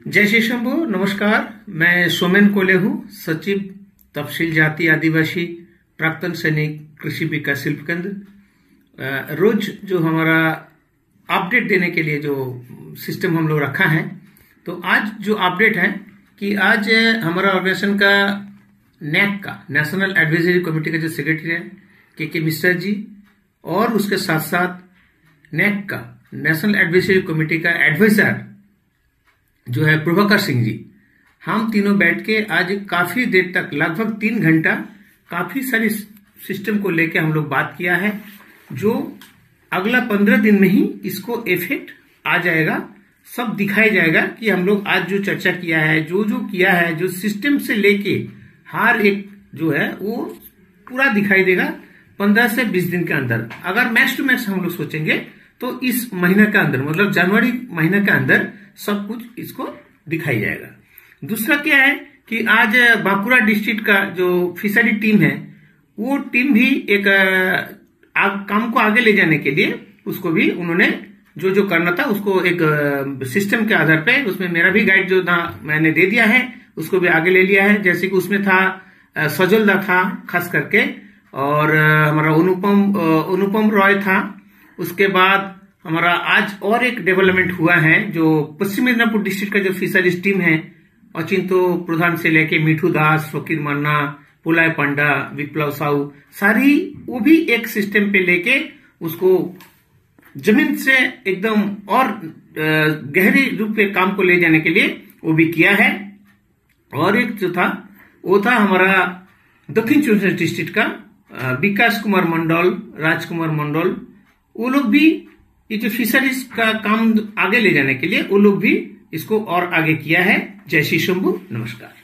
जय श्री शंभू। नमस्कार, मैं सोमेन कोल्हे, सचिव तफसील जाति आदिवासी प्राक्तन सैनिक कृषि विकास शिल्प केंद्र। रोज जो हमारा अपडेट देने के लिए जो सिस्टम हम लोग रखा है, तो आज जो अपडेट है कि आज हमारा ऑर्गेनाइजेशन का नैक का नेशनल एडवाइजरी कमेटी का जो सेक्रेटरी है के मिश्रा जी, और उसके साथ साथ नैक का नेशनल एडवाइजरी कमेटी का एडवाइजर जो है प्रभाकर सिंह जी, हम तीनों बैठ के आज काफी देर तक लगभग 3 घंटा काफी सारी सिस्टम को लेके हम लोग बात किया है, जो अगला 15 दिन में ही इसको इफेक्ट आ जाएगा, सब दिखाई जाएगा कि हम लोग आज जो चर्चा किया है, जो किया है, जो सिस्टम से लेके हर एक जो है वो पूरा दिखाई देगा 15 से 20 दिन के अंदर। अगर मैक्स टू मैक्स हम लोग सोचेंगे तो इस महीने के अंदर, मतलब जनवरी महीने के अंदर सब कुछ इसको दिखाई जाएगा। दूसरा क्या है कि आज बांकुड़ा डिस्ट्रिक्ट का जो फिशरी टीम है, वो टीम भी एक काम को आगे ले जाने के लिए उसको भी उन्होंने जो करना था उसको एक सिस्टम के आधार पे, उसमें मेरा भी गाइड जो था मैंने दे दिया है, उसको भी आगे ले लिया है। जैसे कि उसमें था सजलदा था खास करके, और हमारा अनुपम रॉय था। उसके बाद हमारा आज और एक डेवलपमेंट हुआ है, जो पश्चिम मिदनापुर डिस्ट्रिक्ट का जो फिशरीज टीम है, अचिंतो प्रधान से लेके मिठू दास, फकीर मन्ना, पुलाय पंडा, विप्लव साहू, सारी वो भी एक सिस्टम पे लेके उसको जमीन से एकदम और गहरे रूप में काम को ले जाने के लिए वो भी किया है। और एक जो था वो था हमारा दक्षिण चौबीस डिस्ट्रिक्ट का विकास कुमार मंडल, राजकुमार मंडल, वो लोग भी ये जो फिशरीज का काम आगे ले जाने के लिए वो लोग भी इसको और आगे किया है। जय श्री शंभू, नमस्कार।